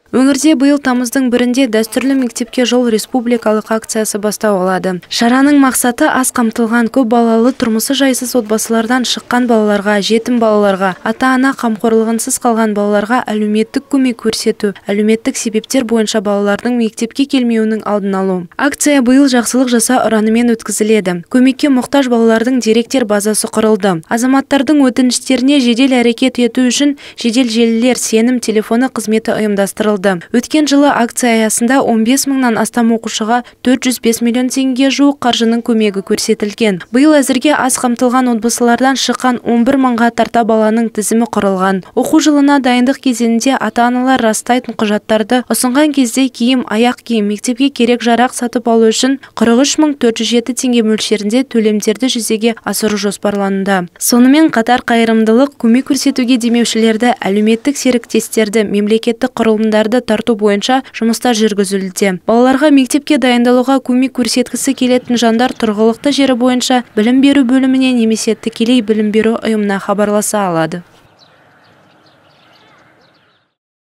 Өңірде биыл тамыздың 1-інде дәстүрлі мектепке жол республикалық акциясы бастау алады. Шараның мақсаты аз қамтылған көп балалы тұрмысы жайсыз отбасылардан шыққан балаларға, жетім балаларға, ата-ана қамқорлығынсыз қалған балаларға әлеуметтік көмек көрсету, әлеуметтік себептер бойынша балалардың мектепке келмеуінің алдын алу. Акция биыл жақсылық жаса ұранымен өткізіледі. Көмекке мұқтаж балалардың деректер базасы құрылды. Азаматтардың өтініштеріне жедел әрекет ету үшін жедел желілер сенім телефоны қызметі ұйымдастырылды. Өткен жылы акция аясында 15 мыңнан астам оқушыға 405 миллион теңге жуық қаржының көмегі көрсетілген. Биыл әзірге аз қамтылған отбасылардан шыққан 11 мыңға тарта баланың тізімі құрылған. Оқу жылына дайындық кезеңінде ата-аналар растайтын құжаттарды ұсынған кезде киім, аяқ киім, мектепке керек жарақ сатып алу үшін 43.407 теңге мөлшерінде төлемдерді жүзеге асыру жоспарлануда. Сонымен қатар қайырымдылық көмек көрсетуге демеушілерді, әлеуметтік серіктестерді, мемлекеттік құрылымдарды тарту бойынша жұмыстар жүргізілуде. Балаларға мектепке дайындалуға көмек көрсеткісі келетін жандар тұрғылықты жері бойынша білім беру бөліміне немесе тікелей білім беру ұйымына хабарласа алады.